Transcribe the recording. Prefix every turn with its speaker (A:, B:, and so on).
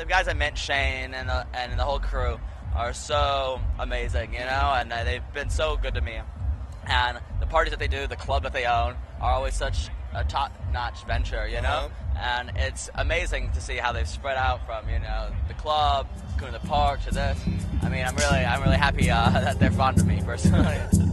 A: the guys I met, Shane and the whole crew, are so amazing, you know, and they've been so good to me. And the parties that they do, the club that they own, are always such a top-notch venture, you know. And it's amazing to see how they've spread out from, you know, the club, going to the park, to this. I mean, I'm really happy that they're fond of me personally.